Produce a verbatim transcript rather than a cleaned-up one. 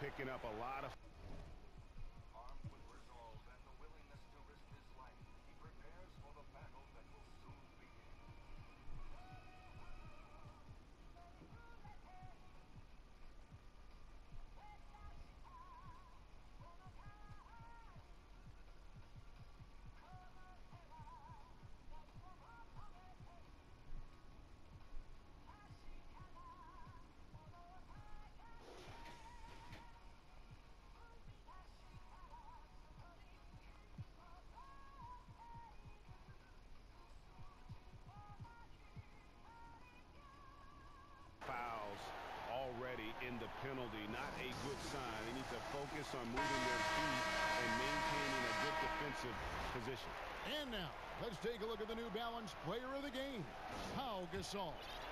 picking up a lot of... Armed with resolve and the willingness to risk his life, he prepares for the battle that will soon begin. Fouls already in the penalty. Not a good sign. They need to focus on moving their feet and maintaining a good defensive position. And now, let's take a look at the New Balance player of the game, Pau Gasol.